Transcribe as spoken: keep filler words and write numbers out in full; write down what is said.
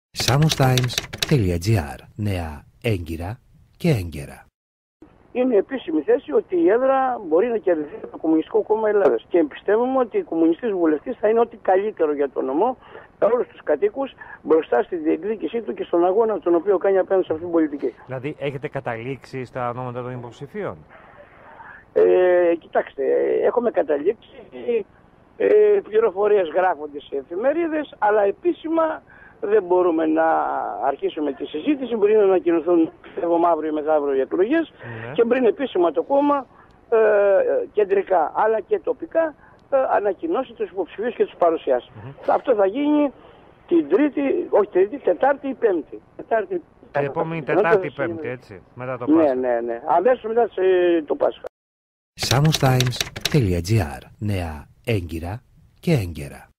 samos-times.gr. Νέα έγκυρα και έγκαιρα. Είναι επίσημη θέση ότι η έδρα μπορεί να κερδιθεί το Κομμουνιστικό Κόμμα Ελλάδας. Και πιστεύουμε ότι η κομμουνιστής βουλευτής θα είναι ό,τι καλύτερο για τον νομό, για όλους τους κατοίκους, μπροστά στη διεκδίκησή του και στον αγώνα τον οποίο κάνει απέναντι σε αυτήν την πολιτική. Δηλαδή, έχετε καταλήξει στα ονόματα των υποψηφίων? Ε, κοιτάξτε, έχουμε καταλήξει. Ε, πληροφορίες γράφονται σε εφημερίδες, αλλά επίσημα δεν μπορούμε να αρχίσουμε τη συζήτηση. Μπορεί να ανακοινωθούν αύριο μεθαύριο οι εκλογές mm-hmm. και πριν επίσημα το κόμμα ε, κεντρικά αλλά και τοπικά ε, ανακοινώσει τους υποψηφίους και τους παρουσιάσει. Mm-hmm. Αυτό θα γίνει την Τρίτη, όχι Τρίτη, Τετάρτη ή Πέμπτη. Τετάρτη, την επόμενη Τετάρτη ή Πέμπτη, έτσι, μετά το Πάσχα. Ναι, ναι, ναι. Αμέσως μετά το Πάσχα. samos-times.gr. Νέα έγκυρα και έγκαιρα.